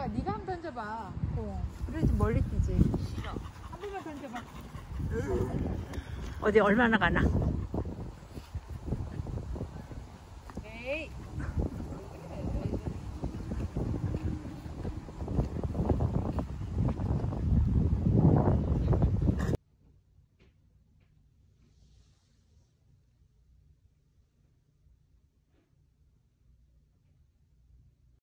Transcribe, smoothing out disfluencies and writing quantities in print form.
던져봐. 네가 한번 던져봐. 그래야지 멀리 뛰지. 싫어. 한 번만 던져봐. 어디 얼마나 가나?